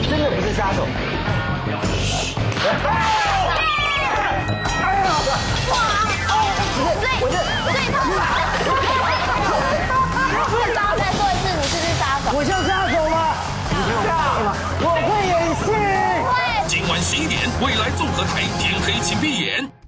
真的不是杀手。 再说一次，你是不是杀手？ 我像杀手吗？我会演戏。 今晚11点，未来综合台天黑请闭眼。